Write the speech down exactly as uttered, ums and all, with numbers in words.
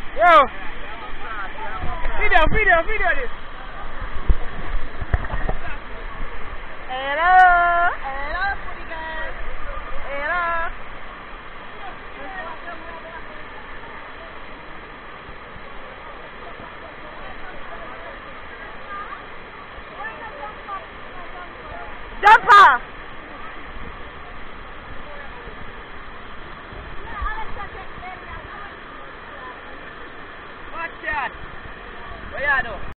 Yo. Video, video, video this. Hello. Hello, pretty girl. Hello. Jumper. Watch that. What you do?